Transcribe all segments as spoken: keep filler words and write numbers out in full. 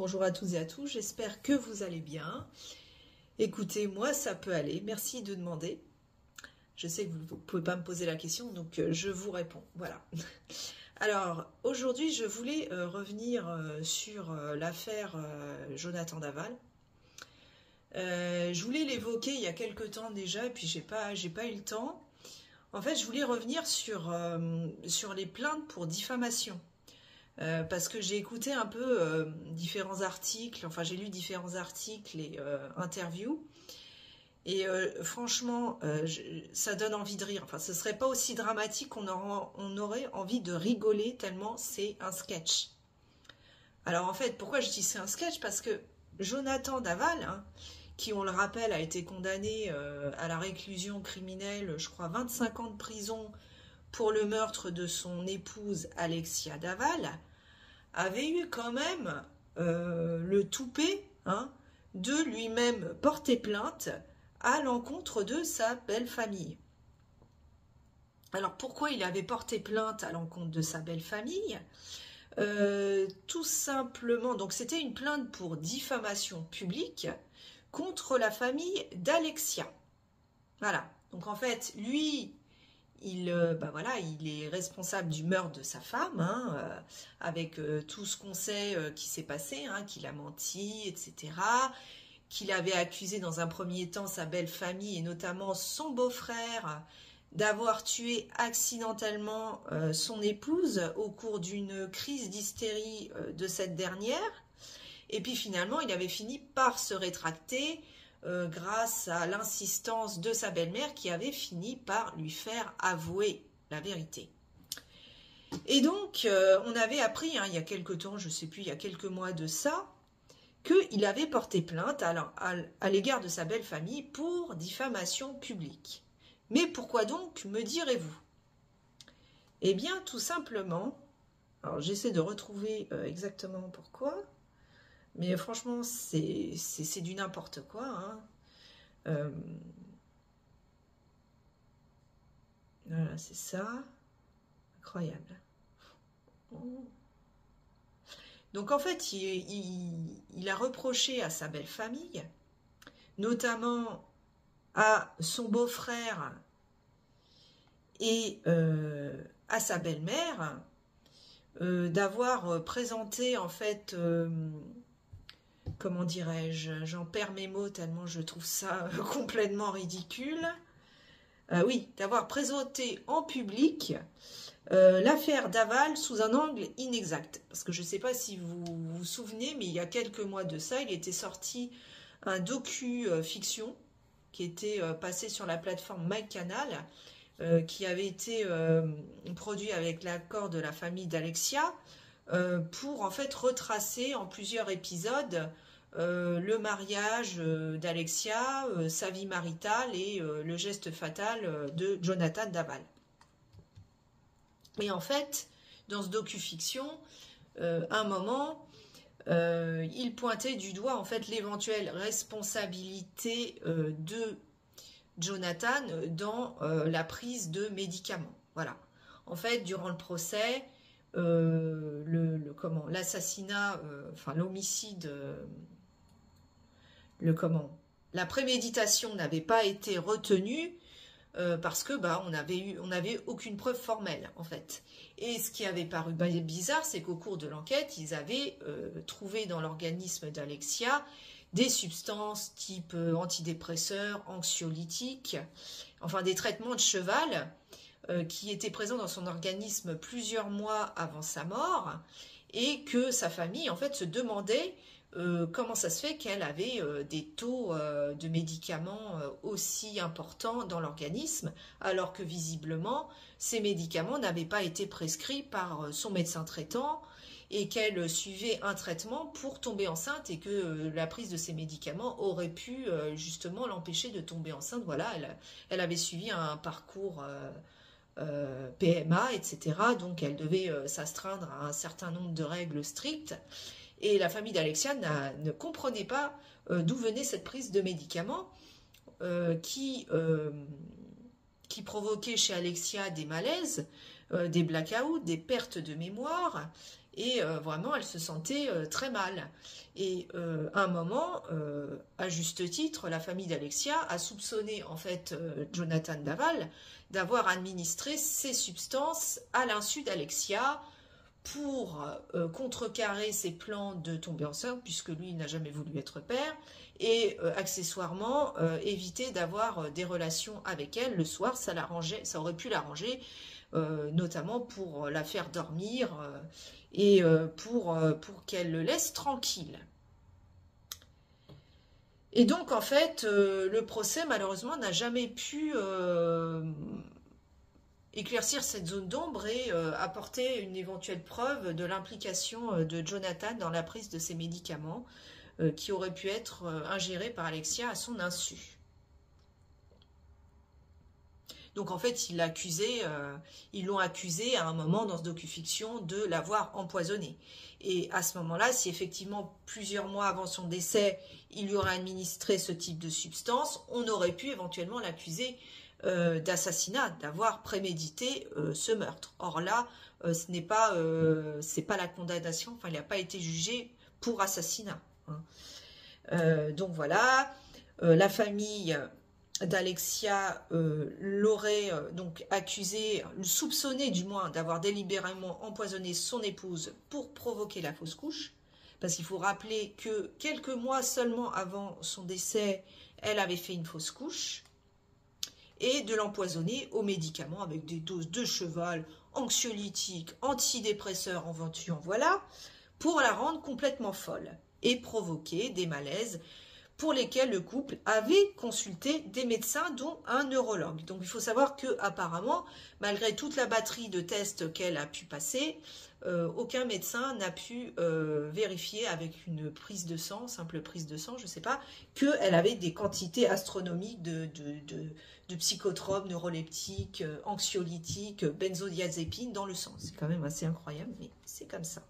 bonjour à toutes et à tous, j'espère que vous allez bien. Écoutez, moi ça peut aller, merci de demander. Je sais que vous ne pouvez pas me poser la question, donc euh, je vous réponds, voilà. Alors, aujourd'hui je voulais euh, revenir euh, sur euh, l'affaire euh, Jonathan Daval. Euh, je voulais l'évoquer il y a quelque temps déjà, et puis j'ai pas, j'ai pas eu le temps. En fait, je voulais revenir sur, euh, sur les plaintes pour diffamation. Euh, parce que j'ai écouté un peu euh, différents articles, enfin j'ai lu différents articles et euh, interviews, et euh, franchement, euh, je, ça donne envie de rire. Enfin, ce serait pas aussi dramatique qu'on aura, on aurait envie de rigoler tellement c'est un sketch. Alors en fait, pourquoi je dis c'est un sketch? Parce que Jonathan Daval, hein, qui on le rappelle a été condamné euh, à la réclusion criminelle, je crois vingt-cinq ans de prison pour le meurtre de son épouse Alexia Daval, avait eu quand même euh, le toupet hein, de lui-même porter plainte à l'encontre de sa belle famille. Alors pourquoi il avait porté plainte à l'encontre de sa belle famille? euh, Tout simplement, donc c'était une plainte pour diffamation publique contre la famille d'Alexia. Voilà, donc en fait, lui... Il, euh, bah voilà, il est responsable du meurtre de sa femme, hein, euh, avec euh, tout ce qu'on sait euh, qui s'est passé, hein, qu'il a menti, et cetera. Qu'il avait accusé dans un premier temps sa belle famille et notamment son beau-frère d'avoir tué accidentellement euh, son épouse au cours d'une crise d'hystérie euh, de cette dernière. Et puis finalement, il avait fini par se rétracter Euh, grâce à l'insistance de sa belle-mère qui avait fini par lui faire avouer la vérité. Et donc, euh, on avait appris, hein, il y a quelque temps, je ne sais plus, il y a quelques mois de ça, qu'il avait porté plainte à, à, à l'égard de sa belle famille pour diffamation publique. Mais pourquoi donc, me direz-vous? Eh bien, tout simplement, alors j'essaie de retrouver euh, exactement pourquoi, mais franchement, c'est du n'importe quoi, hein. Euh, voilà, c'est ça. Incroyable. Oh. Donc en fait, il, il, il a reproché à sa belle famille, notamment à son beau-frère et euh, à sa belle-mère, euh, d'avoir présenté en fait... Euh, comment dirais-je, j'en perds mes mots tellement je trouve ça complètement ridicule. Euh, oui, d'avoir présenté en public euh, l'affaire Daval sous un angle inexact. Parce que je ne sais pas si vous vous souvenez, mais il y a quelques mois de ça, il était sorti un docu-fiction qui était euh, passé sur la plateforme MyCanal, euh, qui avait été euh, produit avec l'accord de la famille d'Alexia, euh, pour en fait retracer en plusieurs épisodes Euh, le mariage euh, d'Alexia, euh, sa vie maritale et euh, le geste fatal euh, de Jonathan Daval. Et en fait, dans ce docu-fiction, euh, à un moment, euh, il pointait du doigt en fait l'éventuelle responsabilité euh, de Jonathan dans euh, la prise de médicaments. Voilà. En fait, durant le procès, euh, le, le comment, l'assassinat, euh, enfin l'homicide. Euh, Le comment la préméditation n'avait pas été retenue euh, parce que bah on avait eu on n'avait aucune preuve formelle en fait. Et ce qui avait paru bizarre, c'est qu'au cours de l'enquête, ils avaient euh, trouvé dans l'organisme d'Alexia des substances type euh, antidépresseurs, anxiolytiques, enfin des traitements de cheval euh, qui étaient présents dans son organisme plusieurs mois avant sa mort, et que sa famille en fait se demandait Euh, comment ça se fait qu'elle avait euh, des taux euh, de médicaments euh, aussi importants dans l'organisme, alors que visiblement, ces médicaments n'avaient pas été prescrits par euh, son médecin traitant et qu'elle suivait un traitement pour tomber enceinte et que euh, la prise de ces médicaments aurait pu euh, justement l'empêcher de tomber enceinte. Voilà, elle, elle avait suivi un parcours euh, euh, P M A, et cetera. Donc elle devait euh, s'astreindre à un certain nombre de règles strictes. Et la famille d'Alexia ne comprenait pas euh, d'où venait cette prise de médicaments euh, qui, euh, qui provoquait chez Alexia des malaises, euh, des blackouts, des pertes de mémoire, et euh, vraiment elle se sentait euh, très mal. Et euh, à un moment, euh, à juste titre, la famille d'Alexia a soupçonné en fait euh, Jonathan Daval d'avoir administré ces substances à l'insu d'Alexia pour euh, contrecarrer ses plans de tomber enceinte, puisque lui il n'a jamais voulu être père, et euh, accessoirement euh, éviter d'avoir euh, des relations avec elle le soir. Ça l'arrangeait, ça aurait pu l'arranger, euh, notamment pour la faire dormir euh, et euh, pour, euh, pour qu'elle le laisse tranquille. Et donc en fait, euh, le procès malheureusement n'a jamais pu euh, éclaircir cette zone d'ombre et euh, apporter une éventuelle preuve de l'implication euh, de Jonathan dans la prise de ces médicaments euh, qui auraient pu être euh, ingérés par Alexia à son insu. Donc en fait, ils l'ont accusé, euh, ils l'ont accusé à un moment dans ce docufiction de l'avoir empoisonné. Et à ce moment-là, si effectivement plusieurs mois avant son décès, il lui aurait administré ce type de substance, on aurait pu éventuellement l'accuser euh, d'assassinat, d'avoir prémédité euh, ce meurtre. Or là, euh, ce n'est pas, euh, c'est pas la condamnation. Enfin, il n'a pas été jugé pour assassinat. Hein. Euh, donc voilà, euh, la famille d'Alexia euh, l'aurait euh, donc accusé, soupçonné du moins d'avoir délibérément empoisonné son épouse pour provoquer la fausse couche, parce qu'il faut rappeler que quelques mois seulement avant son décès, elle avait fait une fausse couche, et de l'empoisonner aux médicaments avec des doses de cheval, anxiolytiques, antidépresseurs, en veux-tu en voilà, pour la rendre complètement folle et provoquer des malaises pour lesquels le couple avait consulté des médecins, dont un neurologue. Donc il faut savoir que apparemment, malgré toute la batterie de tests qu'elle a pu passer, euh, aucun médecin n'a pu euh, vérifier avec une prise de sang, simple prise de sang, je ne sais pas, qu'elle avait des quantités astronomiques de, de, de, de psychotropes, neuroleptiques, anxiolytiques, benzodiazépines dans le sang. C'est quand même assez incroyable, mais c'est comme ça.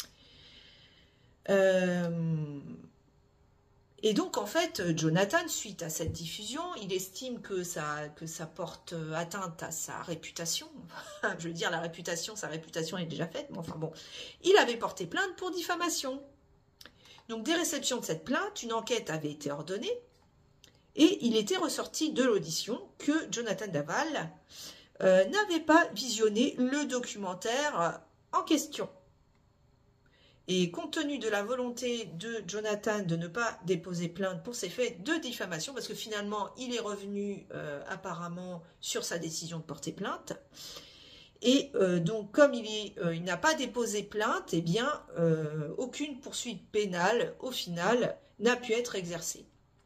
Euh... Et donc, en fait, Jonathan, suite à cette diffusion, il estime que ça, que ça porte atteinte à sa réputation. Je veux dire, la réputation, sa réputation est déjà faite, mais enfin bon. Il avait porté plainte pour diffamation. Donc, dès réception de cette plainte, une enquête avait été ordonnée et il était ressorti de l'audition que Jonathan Daval euh, n'avait pas visionné le documentaire en question. Et compte tenu de la volonté de Jonathan de ne pas déposer plainte pour ces faits de diffamation, parce que finalement, il est revenu euh, apparemment sur sa décision de porter plainte, et euh, donc comme il, est, euh, il n'a pas déposé plainte, eh bien, euh, aucune poursuite pénale, au final, n'a pu être exercée.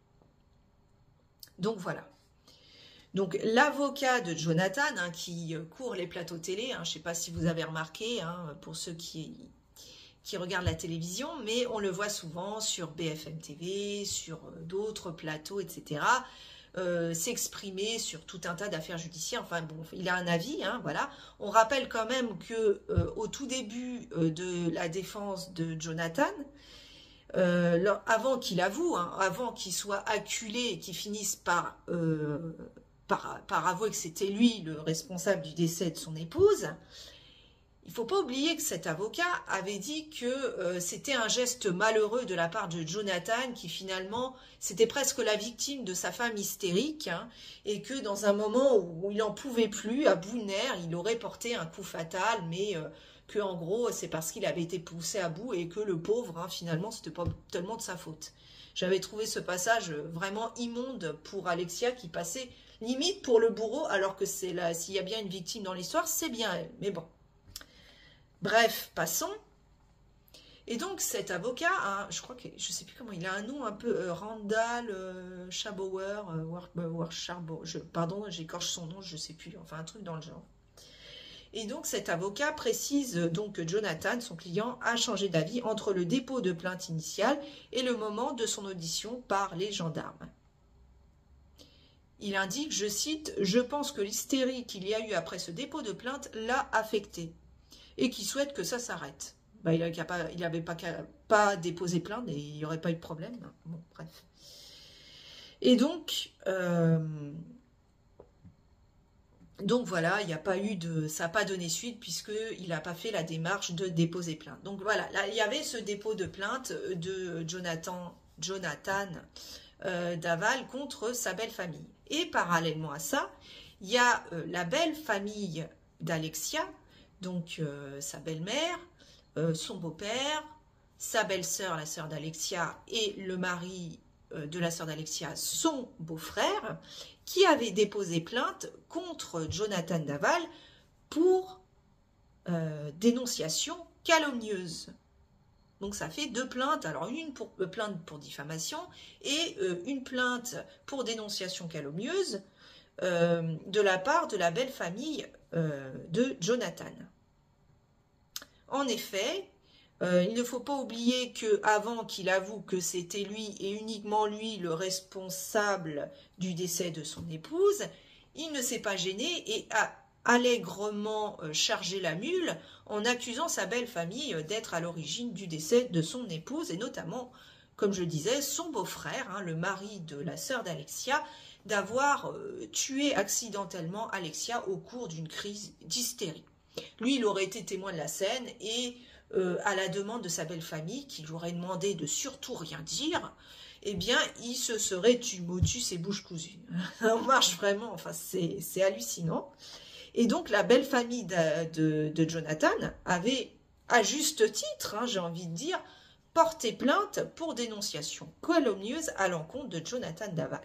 Donc voilà. Donc l'avocat de Jonathan, hein, qui court les plateaux télé, hein, je ne sais pas si vous avez remarqué, hein, pour ceux qui... qui regardent la télévision, mais on le voit souvent sur B F M T V, sur d'autres plateaux, et cetera, euh, s'exprimer sur tout un tas d'affaires judiciaires. Enfin bon, il a un avis, hein, voilà. On rappelle quand même que euh, au tout début euh, de la défense de Jonathan, euh, leur, avant qu'il avoue, hein, avant qu'il soit acculé et qu'il finisse par, euh, par, par avouer que c'était lui le responsable du décès de son épouse, il ne faut pas oublier que cet avocat avait dit que euh, c'était un geste malheureux de la part de Jonathan, qui finalement, c'était presque la victime de sa femme hystérique, hein, et que dans un moment où il n'en pouvait plus, à bout de nerfs, il aurait porté un coup fatal, mais euh, que en gros, c'est parce qu'il avait été poussé à bout et que le pauvre, hein, finalement, c'était pas tellement de sa faute. J'avais trouvé ce passage vraiment immonde pour Alexia, qui passait limite pour le bourreau, alors que c'est là, s'il y a bien une victime dans l'histoire, c'est bien elle. Mais bon. Bref, passons. Et donc cet avocat, hein, je crois que je ne sais plus comment, il a un nom un peu euh, Randall euh, Schabauer, euh, War, War, Schabauer, je, pardon, j'écorche son nom, je ne sais plus, enfin un truc dans le genre. Et donc cet avocat précise donc que Jonathan, son client, a changé d'avis entre le dépôt de plainte initiale et le moment de son audition par les gendarmes. Il indique, je cite, « Je pense que l'hystérie qu'il y a eu après ce dépôt de plainte l'a affecté. » Et qui souhaite que ça s'arrête. Bah, il n'avait pas, pas, pas déposé plainte et il n'y aurait pas eu de problème. Bon, bref. Et donc, euh, Donc voilà, il n'y a pas eu de, ça n'a pas donné suite puisqu'il n'a pas fait la démarche de déposer plainte. Donc voilà, là, il y avait ce dépôt de plainte de Jonathan, Jonathan euh, Daval contre sa belle famille. Et parallèlement à ça, il y a euh, la belle famille d'Alexia, donc euh, sa belle-mère, euh, son beau-père, sa belle-sœur, la sœur d'Alexia, et le mari euh, de la sœur d'Alexia, son beau-frère, qui avait déposé plainte contre Jonathan Daval pour euh, dénonciation calomnieuse. Donc ça fait deux plaintes, alors une pour, euh, plainte pour diffamation et euh, une plainte pour dénonciation calomnieuse euh, de la part de la belle famille euh, de Jonathan. En effet, euh, il ne faut pas oublier qu'avant qu'il avoue que c'était lui et uniquement lui le responsable du décès de son épouse, il ne s'est pas gêné et a allègrement chargé la mule en accusant sa belle famille d'être à l'origine du décès de son épouse et notamment, comme je disais, son beau-frère, hein, le mari de la sœur d'Alexia, d'avoir euh, tué accidentellement Alexia au cours d'une crise d'hystérie. Lui, il aurait été témoin de la scène et euh, à la demande de sa belle famille, qui lui aurait demandé de surtout rien dire, eh bien, il se serait tu motus et bouche cousue. On marche vraiment, enfin, c'est hallucinant. Et donc, la belle famille de, de, de Jonathan avait, à juste titre, hein, j'ai envie de dire, porté plainte pour dénonciation calomnieuse à l'encontre de Jonathan Daval.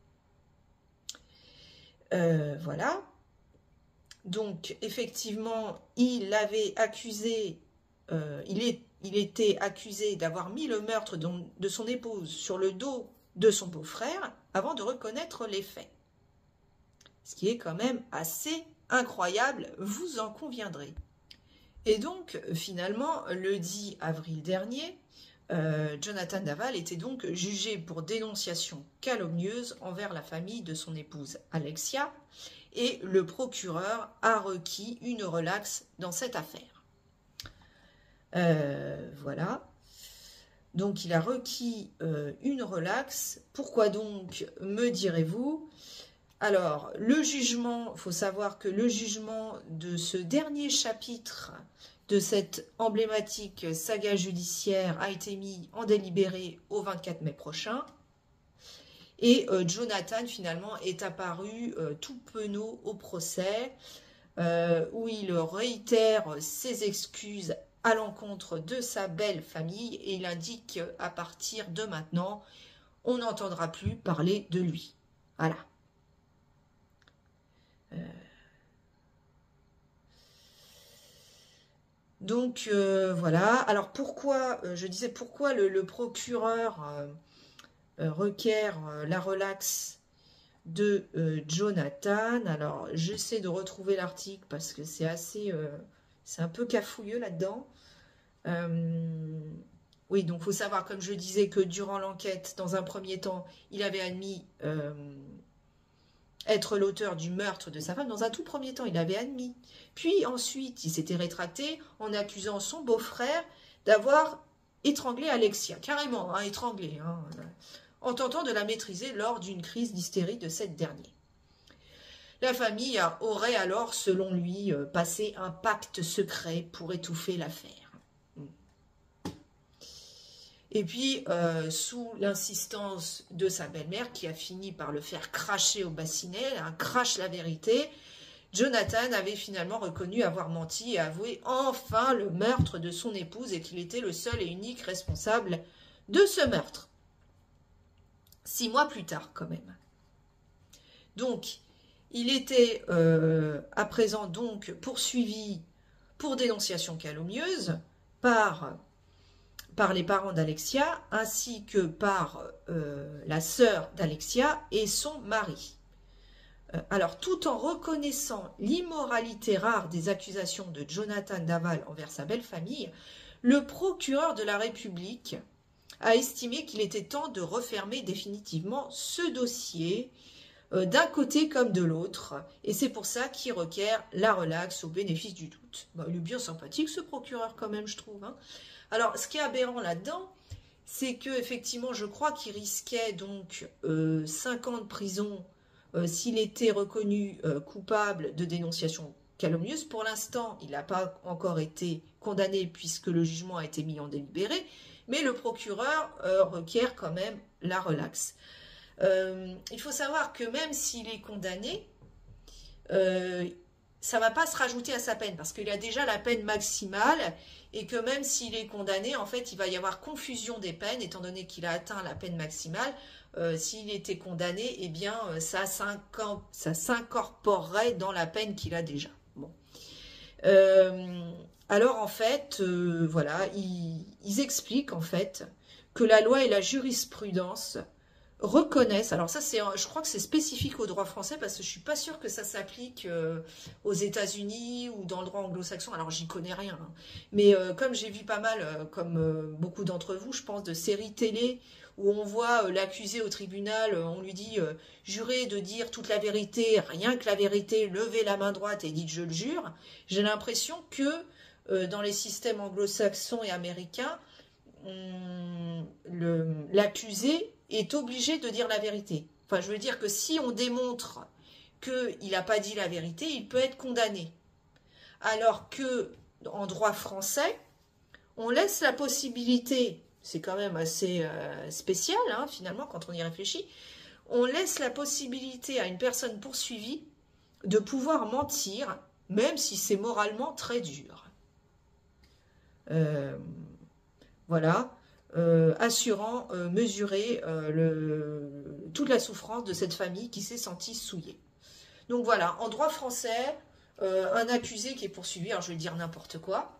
Euh, voilà. Donc, effectivement, il avait accusé, euh, il, est, il était accusé d'avoir mis le meurtre de, de son épouse sur le dos de son beau-frère avant de reconnaître les faits. Ce qui est quand même assez incroyable, vous en conviendrez. Et donc, finalement, le dix avril dernier, euh, Jonathan Daval était donc jugé pour dénonciation calomnieuse envers la famille de son épouse Alexia, et le procureur a requis une relaxe dans cette affaire. Euh, voilà. Donc, il a requis euh, une relaxe. Pourquoi donc, me direz-vous? Alors, le jugement, il faut savoir que le jugement de ce dernier chapitre de cette emblématique saga judiciaire a été mis en délibéré au vingt-quatre mai prochain. Et euh, Jonathan, finalement, est apparu euh, tout penaud au procès, euh, où il réitère ses excuses à l'encontre de sa belle famille, et il indique qu'à partir de maintenant, on n'entendra plus parler de lui. Voilà. Euh... Donc, euh, voilà. Alors, pourquoi, euh, je disais, pourquoi le, le procureur... Euh, Euh, requiert euh, la relaxe de euh, Jonathan. Alors, j'essaie de retrouver l'article parce que c'est assez... Euh, c'est un peu cafouilleux là-dedans. Euh, oui, donc il faut savoir, comme je disais, que durant l'enquête, dans un premier temps, il avait admis euh, être l'auteur du meurtre de sa femme. Dans un tout premier temps, il avait admis. Puis ensuite, il s'était rétracté en accusant son beau-frère d'avoir étranglé Alexia. Carrément, hein, étranglé, hein, en tentant de la maîtriser lors d'une crise d'hystérie de cette dernière. La famille aurait alors, selon lui, passé un pacte secret pour étouffer l'affaire. Et puis, euh, sous l'insistance de sa belle-mère, qui a fini par le faire cracher au bassinet, un crache la vérité, Jonathan avait finalement reconnu avoir menti et avoué enfin le meurtre de son épouse et qu'il était le seul et unique responsable de ce meurtre. Six mois plus tard, quand même. Donc, il était euh, à présent donc poursuivi pour dénonciation calomnieuse par, par les parents d'Alexia ainsi que par euh, la sœur d'Alexia et son mari. Euh, alors, tout en reconnaissant l'immoralité rare des accusations de Jonathan Daval envers sa belle famille, le procureur de la République a estimé qu'il était temps de refermer définitivement ce dossier euh, d'un côté comme de l'autre, et c'est pour ça qu'il requiert la relaxe au bénéfice du doute. Bah, il est bien sympathique ce procureur quand même, je trouve. Hein. Alors, ce qui est aberrant là-dedans, c'est que effectivement, je crois qu'il risquait donc euh, cinq ans de prison euh, s'il était reconnu euh, coupable de dénonciation calomnieuse. Pour l'instant, il n'a pas encore été condamné puisque le jugement a été mis en délibéré, mais le procureur euh, requiert quand même la relaxe. Euh, il faut savoir que même s'il est condamné, euh, ça ne va pas se rajouter à sa peine, parce qu'il a déjà la peine maximale, et que même s'il est condamné, en fait, il va y avoir confusion des peines, étant donné qu'il a atteint la peine maximale. Euh, s'il était condamné, eh bien, ça s'incorporerait dans la peine qu'il a déjà. Bon. Euh, alors, en fait, euh, voilà, ils, ils expliquent, en fait, que la loi et la jurisprudence reconnaissent, alors ça c'est, je crois que c'est spécifique au droit français parce que je suis pas sûre que ça s'applique euh, aux États-Unis ou dans le droit anglo-saxon, alors j'y connais rien, hein. Mais euh, comme j'ai vu pas mal, euh, comme euh, beaucoup d'entre vous, je pense, de séries télé où on voit euh, l'accusé au tribunal, euh, on lui dit euh, jurez de dire toute la vérité, rien que la vérité, levez la main droite et dites je le jure. J'ai l'impression que euh, dans les systèmes anglo-saxons et américains, l'accusé est obligé de dire la vérité. Enfin, je veux dire que si on démontre qu'il n'a pas dit la vérité, il peut être condamné. Alors que, en droit français, on laisse la possibilité, c'est quand même assez euh, spécial, hein, finalement, quand on y réfléchit, on laisse la possibilité à une personne poursuivie de pouvoir mentir, même si c'est moralement très dur. Euh... Voilà, euh, assurant, euh, mesurer euh, le, toute la souffrance de cette famille qui s'est sentie souillée. Donc voilà, en droit français, euh, un accusé qui est poursuivi, alors je vais dire n'importe quoi.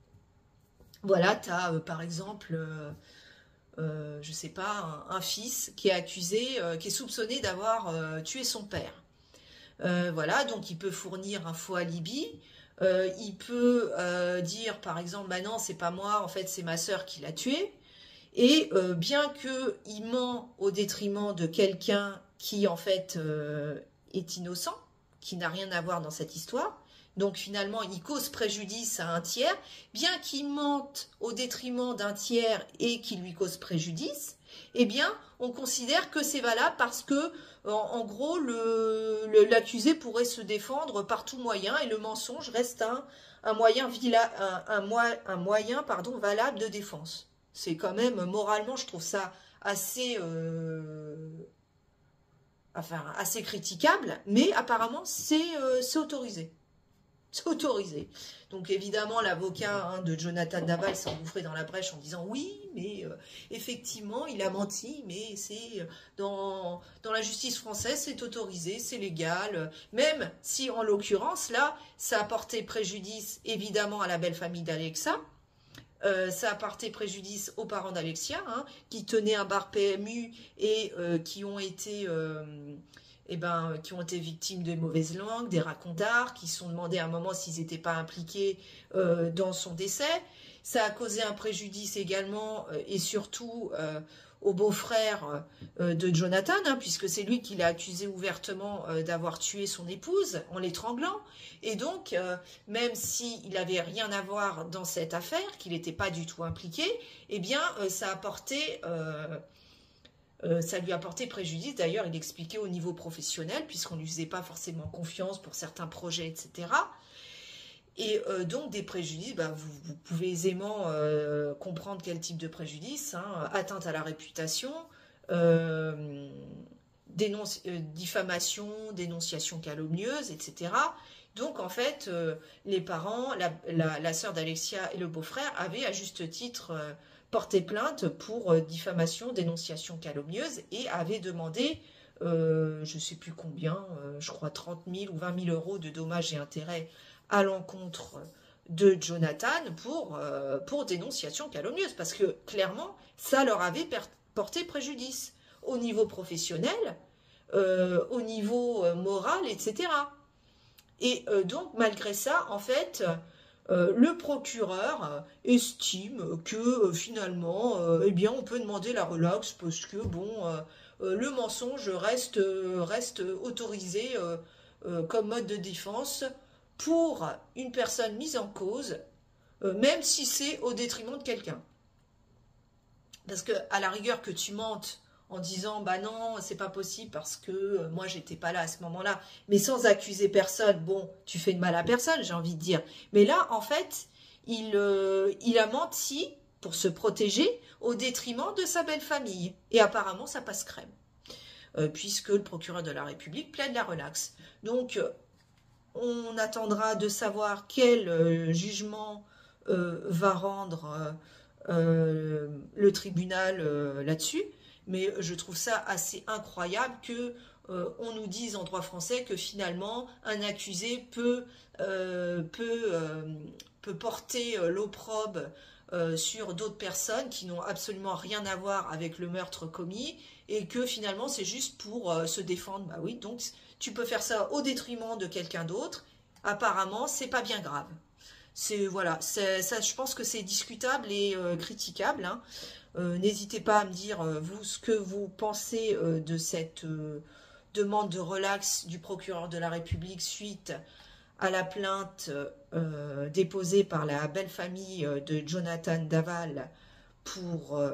Voilà, tu as euh, par exemple, euh, euh, je sais pas, un, un fils qui est accusé, euh, qui est soupçonné d'avoir euh, tué son père. Euh, voilà, donc il peut fournir un faux alibi. Euh, il peut euh, dire, par exemple, bah non, c'est pas moi, en fait, c'est ma sœur qui l'a tué. Et euh, bien qu'il ment au détriment de quelqu'un qui, en fait, euh, est innocent, qui n'a rien à voir dans cette histoire, donc finalement, il cause préjudice à un tiers, bien qu'il mente au détriment d'un tiers et qu'il lui cause préjudice, eh bien, on considère que c'est valable parce que, en, en gros, l'accusé pourrait se défendre par tout moyen et le mensonge reste un, un moyen, vila, un, un, un moyen pardon, valable de défense. C'est quand même, moralement, je trouve ça assez, euh, enfin, assez critiquable, mais apparemment, c'est euh, autorisé. C'est autorisé. Donc évidemment, l'avocat hein, de Jonathan Daval s'est engouffré dans la brèche en disant oui, mais euh, effectivement, il a menti, mais c'est euh, dans, dans la justice française, c'est autorisé, c'est légal. Même si, en l'occurrence, là, ça a porté préjudice, évidemment, à la belle famille d'Alexa. Euh, ça a porté préjudice aux parents d'Alexia, hein, qui tenaient un bar P M U et euh, qui ont été... Euh, Eh ben, qui ont été victimes de mauvaises langues, des racontars, qui se sont demandé à un moment s'ils n'étaient pas impliqués euh, dans son décès. Ça a causé un préjudice également euh, et surtout euh, au beau-frère euh, de Jonathan, hein, puisque c'est lui qui l'a accusé ouvertement euh, d'avoir tué son épouse en l'étranglant. Et donc, euh, même s'il n'avait rien à voir dans cette affaire, qu'il n'était pas du tout impliqué, eh bien, euh, ça a porté... Euh, Euh, ça lui a porté préjudice, d'ailleurs il expliquait au niveau professionnel, puisqu'on ne lui faisait pas forcément confiance pour certains projets, et cetera. Et euh, donc des préjudices, bah, vous, vous pouvez aisément euh, comprendre quel type de préjudice, hein, atteinte à la réputation, euh, dénonce, euh, diffamation, dénonciation calomnieuse, et cetera. Donc en fait, euh, les parents, la, la, la sœur d'Alexia et le beau-frère avaient à juste titre... Euh, porté plainte pour euh, diffamation, dénonciation calomnieuse et avait demandé, euh, je ne sais plus combien, euh, je crois trente mille ou vingt mille euros de dommages et intérêts à l'encontre de Jonathan pour, euh, pour dénonciation calomnieuse, parce que clairement, ça leur avait porté préjudice au niveau professionnel, euh, au niveau euh, moral, et cetera. Et euh, donc, malgré ça, en fait... Euh, le procureur euh, estime que euh, finalement, euh, eh bien, on peut demander la relaxe parce que bon, euh, euh, le mensonge reste, euh, reste autorisé euh, euh, comme mode de défense pour une personne mise en cause, euh, même si c'est au détriment de quelqu'un. Parce que à la rigueur que tu mentes en disant bah non, c'est pas possible parce que euh, moi j'étais pas là à ce moment-là, mais sans accuser personne. Bon, tu fais de mal à personne, j'ai envie de dire. Mais là, en fait, il, euh, il a menti pour se protéger au détriment de sa belle famille. Et apparemment, ça passe crème, euh, puisque le procureur de la République plaide la relaxe. Donc, euh, on attendra de savoir quel euh, jugement euh, va rendre euh, euh, le tribunal euh, là-dessus. Mais je trouve ça assez incroyable que euh, on nous dise en droit français que finalement un accusé peut, euh, peut, euh, peut porter euh, l'opprobre euh, sur d'autres personnes qui n'ont absolument rien à voir avec le meurtre commis et que finalement c'est juste pour euh, se défendre. Bah oui, donc tu peux faire ça au détriment de quelqu'un d'autre. Apparemment, c'est pas bien grave. C'est voilà, ça, je pense que c'est discutable et euh, critiquable. Hein. Euh, N'hésitez pas à me dire, euh, vous, ce que vous pensez euh, de cette euh, demande de relax du procureur de la République suite à la plainte euh, déposée par la belle famille euh, de Jonathan Daval pour, euh,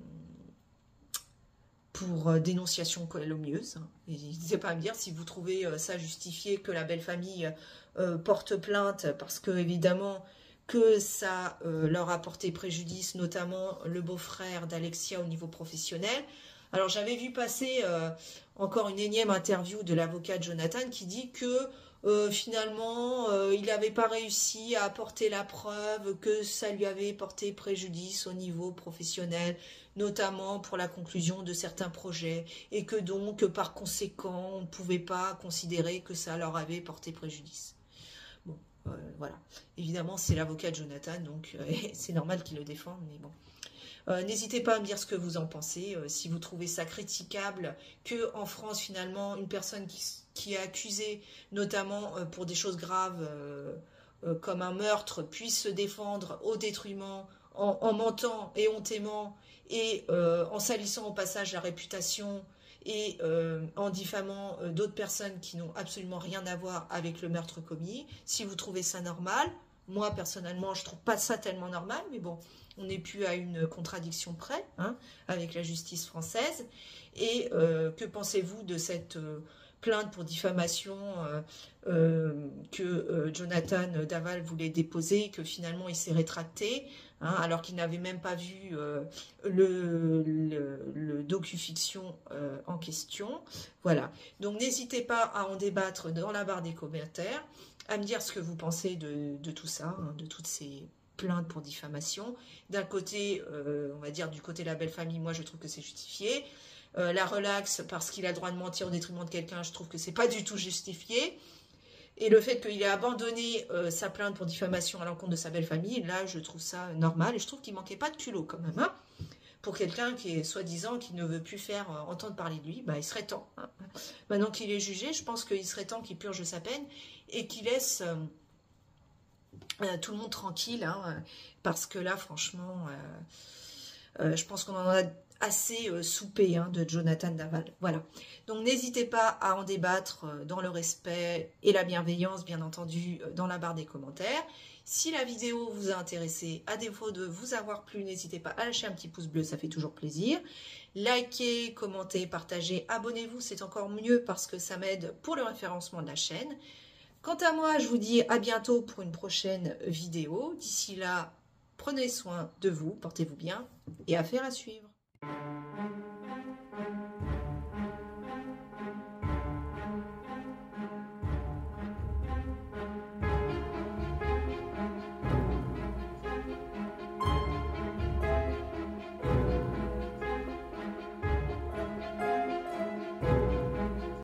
pour euh, dénonciation calomnieuse. N'hésitez pas à me dire si vous trouvez euh, ça justifié que la belle famille euh, porte plainte, parce que évidemment que ça euh, leur a porté préjudice, notamment le beau-frère d'Alexia au niveau professionnel. Alors j'avais vu passer euh, encore une énième interview de l'avocat de Jonathan qui dit que euh, finalement euh, il n'avait pas réussi à apporter la preuve que ça lui avait porté préjudice au niveau professionnel, notamment pour la conclusion de certains projets, et que donc par conséquent on ne pouvait pas considérer que ça leur avait porté préjudice. Bon, euh, voilà. Évidemment, c'est l'avocat de Jonathan, donc euh, c'est normal qu'il le défende, mais bon. Euh, N'hésitez pas à me dire ce que vous en pensez, euh, si vous trouvez ça critiquable que en France, finalement, une personne qui, qui est accusée, notamment euh, pour des choses graves, euh, euh, comme un meurtre, puisse se défendre au détriment, en, en mentant et hontément, et euh, en salissant au passage la réputation, et euh, en diffamant euh, d'autres personnes qui n'ont absolument rien à voir avec le meurtre commis. Si vous trouvez ça normal, moi personnellement je trouve pas ça tellement normal, mais bon, on n'est plus à une contradiction près hein, avec la justice française. Et euh, que pensez-vous de cette euh, plainte pour diffamation euh, euh, que euh, Jonathan Daval voulait déposer, que finalement il s'est rétracté, hein, alors qu'il n'avait même pas vu euh, le, le, le docu-fiction euh, en question. Voilà. Donc n'hésitez pas à en débattre dans la barre des commentaires, à me dire ce que vous pensez de, de tout ça, hein, de toutes ces plaintes pour diffamation. D'un côté, euh, on va dire du côté de la belle famille, moi je trouve que c'est justifié. Euh, la relaxe parce qu'il a le droit de mentir au détriment de quelqu'un, je trouve que c'est pas du tout justifié. Et le fait qu'il ait abandonné euh, sa plainte pour diffamation à l'encontre de sa belle famille, là je trouve ça normal. Et je trouve qu'il manquait pas de culot quand même. Hein, pour quelqu'un qui est soi-disant qui ne veut plus faire euh, entendre parler de lui, bah, il serait temps. Hein. Maintenant qu'il est jugé, je pense qu'il serait temps qu'il purge sa peine et qu'il laisse euh, euh, tout le monde tranquille. Hein, parce que là, franchement, euh, euh, je pense qu'on en a assez euh, soupé hein, de Jonathan Daval. Voilà. Donc n'hésitez pas à en débattre euh, dans le respect et la bienveillance, bien entendu, euh, dans la barre des commentaires. Si la vidéo vous a intéressé, à défaut de vous avoir plu, n'hésitez pas à lâcher un petit pouce bleu, ça fait toujours plaisir. Likez, commentez, partagez, abonnez-vous, c'est encore mieux parce que ça m'aide pour le référencement de la chaîne. Quant à moi, je vous dis à bientôt pour une prochaine vidéo. D'ici là, prenez soin de vous, portez-vous bien et affaire à suivre.